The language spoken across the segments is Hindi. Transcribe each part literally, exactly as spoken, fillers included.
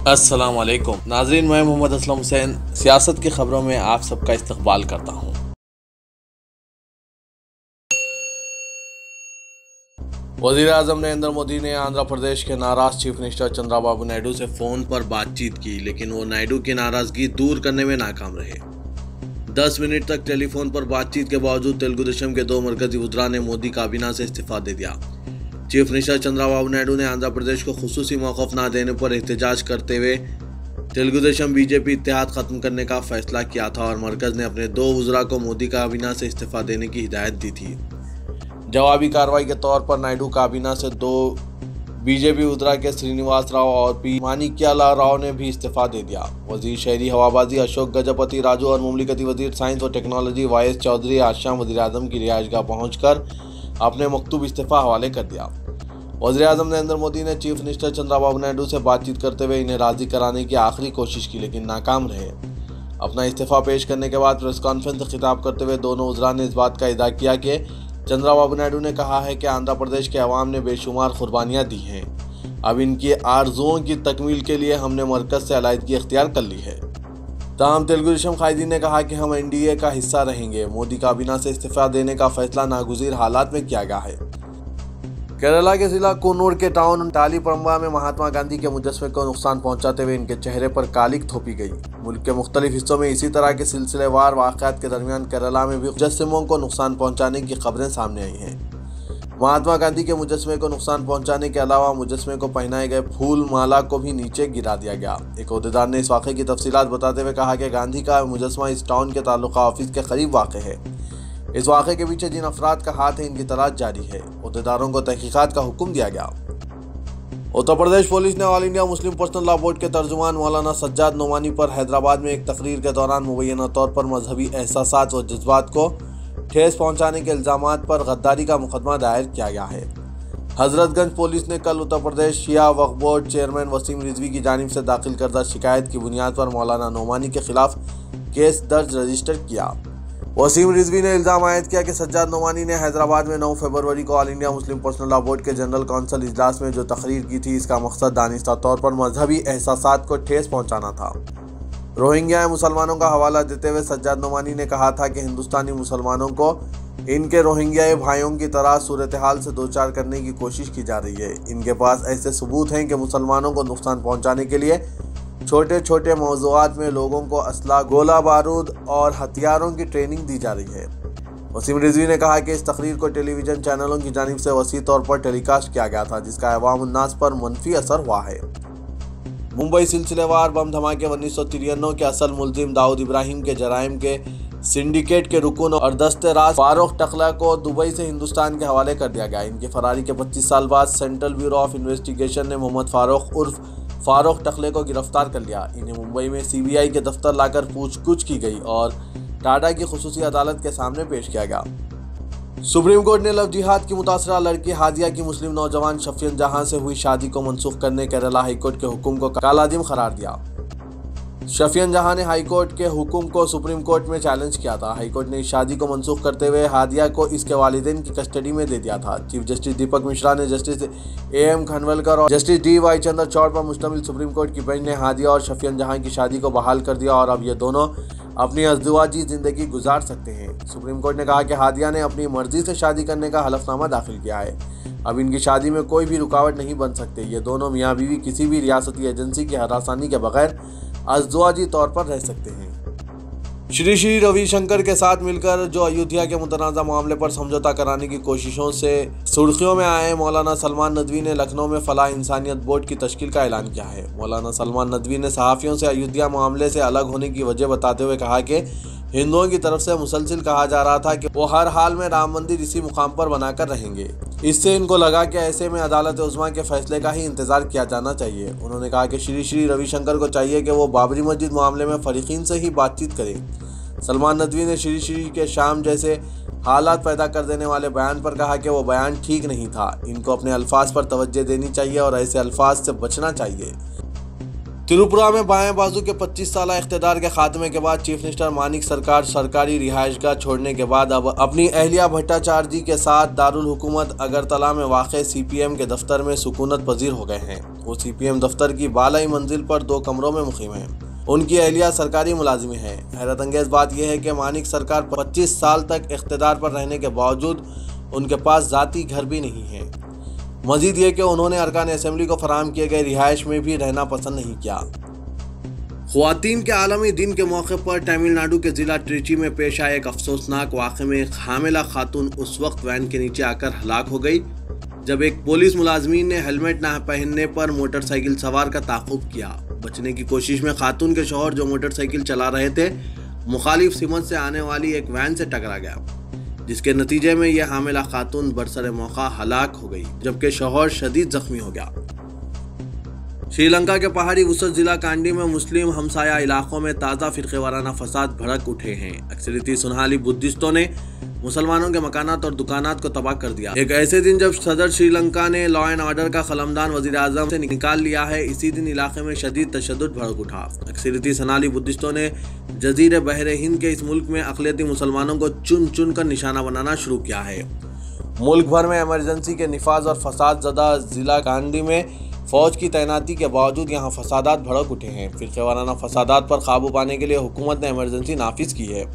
अस्सलाम वालेकुम नाजरीन, मैं मोहम्मद असलम हुसैन सियासत की खबरों में आप सबका इस्तकबाल करता हूँ। वज़ीर आज़म नरेंद्र मोदी ने आंध्र प्रदेश के नाराज चीफ मिनिस्टर चंद्राबाबू नायडू से फोन पर बातचीत की, लेकिन वो नायडू की नाराजगी दूर करने में नाकाम रहे। दस मिनट तक टेलीफोन पर बातचीत के बावजूद तेलुगु देशम के दो मरकजी वज़रा ने मोदी काबीना से इस्तीफा दे दिया। चीफ मिनिस्टर चंद्राबाबू नायडू ने आंध्र प्रदेश को खुसूसी मौक़िफ़ न देने पर एहतजाज करते हुए तेलुगु देशम बीजेपी इत्तेहाद खत्म करने का फैसला किया था और मरकज ने अपने दो वज़रा को मोदी काबीना से इस्तीफा देने की हिदायत दी थी। जवाबी कार्रवाई के तौर पर नायडू काबीना से दो बीजेपी वज़रा के श्रीनिवास राव और पी मानिक्याला राव ने भी इस्तीफा दे दिया। वजीर शहरी हवाबाजी अशोक गजपति राजू और मुमलिकती वजीर साइंस और टेक्नोलॉजी वाई एस चौधरी आज शाम वज़ीर आज़म की रिहाइशगाह पहुंचकर अपने मकतूब इस्तीफा हवाले कर दिया। वज़ीर आज़म नरेंद्र मोदी ने चीफ मिनिस्टर चंद्राबाबू नायडू से बातचीत करते हुए इन्हें राजी कराने की आखिरी कोशिश की, लेकिन नाकाम रहे। अपना इस्तीफा पेश करने के बाद प्रेस कॉन्फ्रेंस से खिताब करते हुए दोनों वज़रा ने इस बात का इदा किया कि चंद्राबाबू नायडू ने कहा है कि आंध्र प्रदेश के अवाम ने बेशुमार कुर्बानियाँ दी हैं। अब इनकी आरजुओं की तकमील के लिए हमने मरकज़ से अलाइदगी इख्तियार कर ली है। ताहम तेलुगु देशम कायदीन ने कहा कि हम एन डी ए का हिस्सा रहेंगे। मोदी काबीना से इस्तीफा देने का फैसला नागुज़ीर हालात में किया गया है। केरला के जिला कूनूर के टाउन टालीपरम्बा में महात्मा गांधी के मुजस्मे को नुकसान पहुंचाते हुए इनके चेहरे पर कालिक थोपी गई। मुल्क के मुख्तलिफ हिस्सों में इसी तरह के सिलसिलेवार वाक़यात के दरमियान केरला में भी मुजस्समों को नुकसान पहुंचाने की खबरें सामने आई हैं। महात्मा गांधी के मुजस्मे को नुकसान पहुंचाने के अलावा मुजस्मे को पहनाए गए फूल माला को भी नीचे गिरा दिया गया। एक अहदेदार ने इस वाक़े की तफसीलात बताते हुए कहा कि गांधी का मुजस्मा इस टाउन के ताल्लुका ऑफिस के करीब वाक़ है। इस वाक़े के पीछे जिन अफराद का हाथ है, इनकी तलाश जारी है। अहदेदारों को तहकीकात का हुक्म दिया गया। उत्तर प्रदेश पुलिस ने all India Muslim personal law board के तर्जुमान मौलाना सज्जाद नोमानी पर हैदराबाद में एक तकरीर के दौरान मुबैना तौर पर मजहबी एहसासात व जज्बात को ठेस पहुंचाने के इल्ज़ामात पर गद्दारी का मुकदमा दायर किया गया है। हजरतगंज पुलिस ने कल उत्तर प्रदेश शिया वक्फ बोर्ड चेयरमैन वसीम रिजवी की जानिब से दाखिल करदा शिकायत की बुनियाद पर मौलाना नोमानी के खिलाफ केस दर्ज रजिस्टर किया। वसीम रिजवी ने इल्ज़ाम आयद किया कि सज्जाद नोमानी ने हैदराबाद में नौ फरवरी को all India Muslim personal law board के जनरल काउंसिल इजलास में जो तकरीर की थी, इसका मकसद दानिस्ता तौर पर मजहबी एहसासात को ठेस पहुंचाना था। रोहिंग्या मुसलमानों का हवाला देते हुए सज्जाद नोमानी ने कहा था कि हिंदुस्तानी मुसलमानों को इनके रोहिंग्या भाइयों की तरह सूरत हाल से दो चार करने की कोशिश की जा रही है। इनके पास ऐसे सबूत हैं कि मुसलमानों को नुकसान पहुंचाने के लिए छोटे छोटे मौज़ूआत में लोगों को असला, गोला बारूद और हथियारों की ट्रेनिंग दी जा रही है। वसीम रिजवी ने कहा कि इस तकरीर को टेलीविज़न चैनलों की जानिब से वसी तौर पर टेलीकास्ट किया गया था, जिसका अवाम उन्नास पर मनफी असर हुआ है। मुंबई सिलसिलेवार बम धमाके उन्नीस सौ तिरानवे के असल मुलजिम दाऊद इब्राहिम के जराइम के सिंडिकेट के रुकन और दस्ते राज फारूक टकला को दुबई से हिंदुस्तान के हवाले कर दिया गया। इनकी फरारी के पच्चीस साल बाद सेंट्रल ब्यूरो ऑफ इन्वेस्टिगेशन ने मोहम्मद फारूक उर्फ फारूक टकले को गिरफ्तार कर लिया। इन्हें मुंबई में सी बी आई के दफ्तर लाकर पूछगछ की गई और टाटा की खुसूसी अदालत के सामने पेश किया गया। सुप्रीम कोर्ट ने लव जिहाद की मुतासरा लड़की हादिया की मुस्लिम नौजवान शफियन जहां से हुई शादी को मनसूख करने केरला हाईकोर्ट के हुक्म को कालादिम करार दिया। शफियन जहां ने हाईकोर्ट के हुक्म को सुप्रीम कोर्ट में चैलेंज किया था। हाईकोर्ट ने इस शादी को मनसूख करते हुए हादिया को इसके वालिदैन की कस्टडी में दे दिया था। चीफ जस्टिस दीपक मिश्रा ने जस्टिस ए एम खनवलकर और जस्टिस डी वाई चंद्रचूड़ पर मुश्तमिल सुप्रीम कोर्ट की बेंच ने हादिया और शफियन जहां की शादी को बहाल कर दिया और अब ये दोनों अपनी अज़दवाजी ज़िंदगी गुजार सकते हैं। सुप्रीम कोर्ट ने कहा कि हादिया ने अपनी मर्जी से शादी करने का हलफनामा दाखिल किया है। अब इनकी शादी में कोई भी रुकावट नहीं बन सकती। ये दोनों मियाँ बीवी किसी भी रियासती एजेंसी की हरासानी के बगैर अज़दवाजी तौर पर रह सकते हैं। श्री श्री रविशंकर के साथ मिलकर जो अयोध्या के मुतनाज़ा मामले पर समझौता कराने की कोशिशों से सुर्खियों में आए मौलाना सलमान नदवी ने लखनऊ में फलाह इंसानियत बोर्ड की तश्कील का ऐलान किया है। मौलाना सलमान नदवी ने सहाफ़ियों से अयोध्या मामले से अलग होने की वजह बताते हुए कहा कि हिंदुओं की तरफ से मुसलसिल कहा जा रहा था कि वो हर हाल में राम मंदिर इसी मुकाम पर बनाकर रहेंगे। इससे इनको लगा कि ऐसे में अदालत उज़्मा के फैसले का ही इंतज़ार किया जाना चाहिए। उन्होंने कहा कि श्री श्री रविशंकर को चाहिए कि वो बाबरी मस्जिद मामले में फ़रीक़ीन से ही बातचीत करें। सलमान नदवी ने श्री श्री के शाम जैसे हालात पैदा कर देने वाले बयान पर कहा कि वो बयान ठीक नहीं था। इनको अपने अल्फाज पर तवज्जो देनी चाहिए और ऐसे अल्फाज से बचना चाहिए। त्रिपुरा में बाएं बाजू के पच्चीस साल इख्तिदार के खात्मे के बाद चीफ मिनिस्टर मानिक सरकार सरकारी रिहाइशगाह छोड़ने के बाद अब अपनी अहलिया भट्टाचार्य जी के साथ दारुल हुकूमत अगरतला में वाक़े सीपीएम के दफ्तर में सुकूनत पजीर हो गए हैं। वो सीपीएम दफ्तर की बालाई मंजिल पर दो कमरों में मुकीम हैं। उनकी अहलिया सरकारी मुलाजिम है। हैरत अंगेज बात यह है कि मानिक सरकार पच्चीस साल तक इख्तिदार पर रहने के बावजूद उनके पास ज़ाती घर भी नहीं है। मजीद ये कि उन्होंने अरकान असेंबली को फराहम किए गए रिहाइश में भी रहना पसंद नहीं किया। ख्वातीन के आलमी दिन के मौके पर तमिलनाडु के जिला ट्रिची में पेश आए एक अफसोसनाक वाक़े में एक हामिला खातून उस वक्त वैन के नीचे आकर हलाक हो गई जब एक पुलिस मुलाजमीन ने हेलमेट न पहनने पर मोटरसाइकिल सवार का ताक़ुब किया। बचने की कोशिश में खातून के शौहर जो मोटरसाइकिल चला रहे थे मुखालिफ सिमत से आने वाली एक वैन से टकरा गया, जिसके नतीजे में यह हामिला खातून बरसरे मौका हलाक हो गई जबकि शौहर शदीद जख्मी हो गया। श्रीलंका के पहाड़ी वसत जिला कांडी में मुस्लिम हमसाया इलाकों में ताज़ा फिरके वाराना फसाद भड़क उठे हैं। अक्सरियती सुनहाली बुद्धिस्टों ने मुसलमानों के मकानात और दुकानात को तबाह कर दिया। एक ऐसे दिन जब सदर श्रीलंका ने लॉ एंड ऑर्डर का कलमदान वजीर आजम से निकाल लिया है, इसी दिन इलाके में शदीद तशद्दुद भड़क उठा। अक्सरियती सुनहाली बुद्धिस्टों ने जजीरे बहरे हिंद के इस मुल्क में अक़लियती मुसलमानों को चुन चुन कर निशाना बनाना शुरू किया है। मुल्क भर में एमरजेंसी के निफाज और फसाद ज़दा जिला कांडी में फौज की तैनाती के बावजूद यहाँ फसादात भड़क उठे हैं। फिरके वाराना फसादात पर काबू पाने के लिए हुकूमत ने इमरजेंसी नाफिज की है।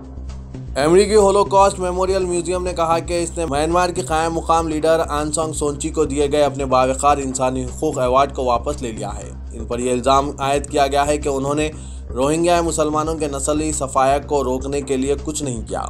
अमेरिकी होलोकॉस्ट मेमोरियल म्यूजियम ने कहा कि इसने म्यांमार की कायम मुकाम लीडर आंग सान सू की को दिए गए अपने बावकार इंसानी हुकूक अवार्ड को वापस ले लिया है। इन पर यह इल्ज़ाम आयद किया गया है कि उन्होंने रोहिंग्या मुसलमानों के नस्ली सफाया को रोकने के लिए कुछ नहीं किया।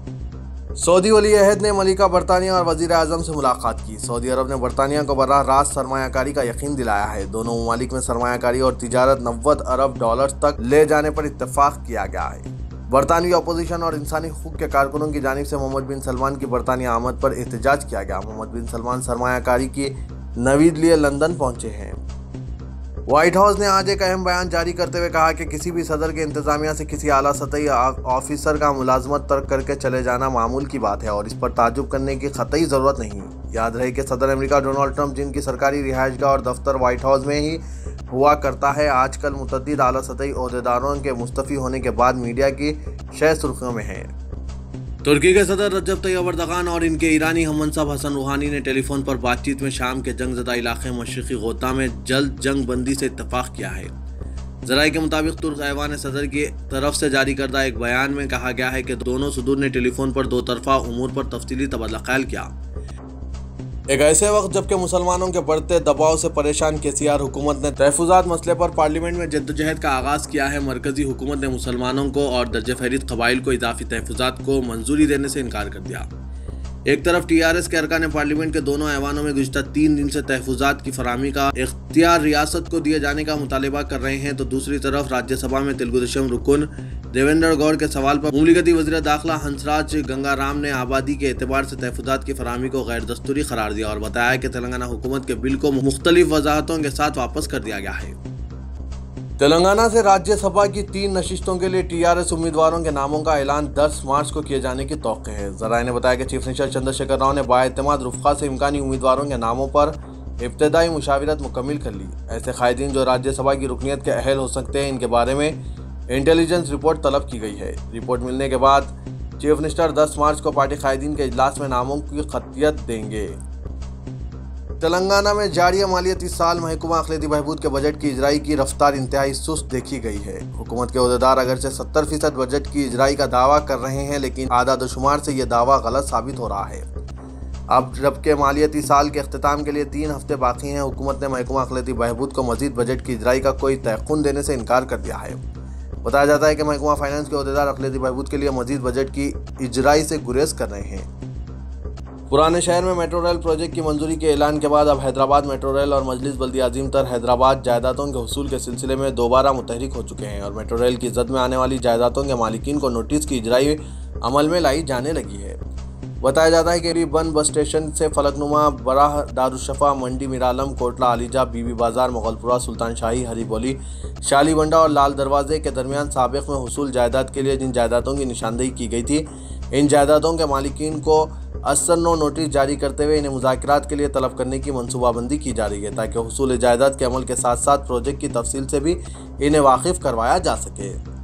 सऊदी वली अहद ने मलिका बरतानिया और वजीर आजम से मुलाकात की। सऊदी अरब ने बरतानिया को बराह रास्त सरमायाकारी का यकीन दिलाया है। दोनों ममालिक में सरमायाकारी और तिजारत नब्बे अरब डॉलर तक ले जाने पर इत्तेफाक किया गया है। बरतानवी अपोजिशन और इंसानी हुकूक के कारकुनों की जानिब से मोहम्मद बिन सलमान की बरतानिया आमद पर एहतजाज किया गया। मोहम्मद बिन सलमान सरमायाकारी की नवीद लिए लंदन पहुंचे हैं। व्हाइट हाउस ने आज एक अहम बयान जारी करते हुए कहा कि किसी भी सदर के इंतजामिया से किसी आला सतही ऑफिसर का मुलाजमत तर्क करके चले जाना मामूल की बात है और इस पर ताजुब करने की कतई ज़रूरत नहीं। याद रहे कि सदर अमेरिका डोनाल्ड ट्रंप, जिनकी सरकारी रिहाइशगाह और दफ्तर व्हाइट हाउस में ही हुआ करता है, आजकल मुतअद्दिद आला सतही ओहदेदारों के मुस्तफ़ी होने के बाद मीडिया की शह सुर्खियों में है। तुर्की के सदर रजब तैयब एर्दोगान और इनके ईरानी हममनसब हसन रूहानी ने टेलीफोन पर बातचीत में शाम के जंग ज़दा इलाके मशरिक़ी गोता में जल्द जंग बंदी से इत्तफाक किया है। ज़राए के मुताबिक तुर्क ऐवान सदर की तरफ से जारी करदा एक बयान में कहा गया है कि दोनों सदूर ने टेलीफोन पर दो तरफा उमूर पर तफसीली तबादला ख्याल किया। एक ऐसे वक्त जबकि मुसलमानों के बढ़ते दबाव से परेशान केसीआर हुकूमत ने तहफ़्फ़ुज़ात मसले पर पार्लियामेंट में जद्दोजहद का आगाज़ किया है। मरकज़ी हुकूमत ने मुसलमानों को और दर्ज फहरिस्त कबाइल को इजाफी तहफ़्फ़ुज़ात को मंजूरी देने से इनकार कर दिया। एक तरफ टी आर एस के अरकान पार्लियामेंट के दोनों ऐवानों में गुज़िश्ता तीन दिन से तहफ़्फ़ुज़ात की फराहमी का इख्तियार रियासत को दिए जाने का मुतालबा कर रहे हैं, तो दूसरी तरफ राज्यसभा में तेलुगुदेशम रुकन देवेंद्र गौड़ के सवाल पर मुमलिकती वज़ीर दाखिला हंसराज गंगाराम ने आबादी के एतबार से तहफ़्फ़ुज़ात की फराहमी को गैर दस्तूरी करार दिया और बताया कि तेलंगाना हुकूमत के बिल को मुख्तलिफ वजाहतों के साथ वापस कर दिया गया है। तेलंगाना से राज्यसभा की तीन नशिस्तों के लिए टीआरएस उम्मीदवारों के नामों का ऐलान दस मार्च को किए जाने की तौक़्क़े है। ज़राए ने बताया कि चीफ मिनिस्टर चंद्रशेखर राव ने बाएतमाद रुफ़क़ा से इम्कानी उम्मीदवारों के नामों पर इब्तदाई मुशावरत मुकम्मिल कर ली। ऐसे कायदीन जो राज्यसभा की रुकनीत के अहल हो सकते हैं, इनके बारे में इंटेलिजेंस रिपोर्ट तलब की गई है। रिपोर्ट मिलने के बाद चीफ मिनिस्टर दस मार्च को पार्टी कायदीन के इजलास में नामों की खतियत देंगे। तेलंगाना में जारी मालियाती साल महकमा अक़लियती बहबूद के बजट की इजराई की रफ्तार इंतहाई सुस्त देखी गई है। हुकूमत के अहदेदार अगरचे सत्तर फीसद बजट की इजराई का दावा कर रहे हैं, लेकिन आदादशुमार से यह दावा गलत साबित हो रहा है। अब जबकि मालियाती साल के अख्तिताम के लिए तीन हफ्ते बाकी हैं, हुकूमत ने महकमा अक़लियती बहबूद को मजीद बजट की इजराई का कोई तयक़ुन देने से इनकार कर दिया है। बताया जाता है कि महकमा फाइनेंस के अहदेदार अक़लियती बहबूद के लिए मजीद बजट की इजराई से गुरेज कर रहे हैं। पुराने शहर में मेट्रो रेल प्रोजेक्ट की मंजूरी के ऐलान के बाद अब हैदराबाद मेट्रो रेल और मजलिस बल्दी अजीम तर हैदराबाद जायदादों के हुसूल के सिलसिले में दोबारा मुतहरिक हो चुके हैं और मेट्रो रेल की जद में आने वाली जायदादों के मालिकीन को नोटिस की इजराई अमल में लाई जाने लगी है। बताया जाता है कि बन बस स्टेशन से फलकनुमा, बराह, दारुशफा, मंडी मिरालम, कोटला आलीजा, बीबी बाजार, मुगलपुरा, सुल्तान शाही, हरी बोली, शालीबंडा और लाल दरवाजे के दरमियान साबिक़ में हुसूल जायदाद के लिए जिन जायदादों की निशानदेही की गई थी, इन जायदादों के मालिकीन को अस्सी नो नोटिस जारी करते हुए इन्हें मुज़ाकरात के लिए तलब करने की मनसूबाबंदी की जा रही है ताकि हुसूल इजाज़त के अमल के साथ साथ प्रोजेक्ट की तफसील से भी इन्हें वाकिफ़ करवाया जा सके।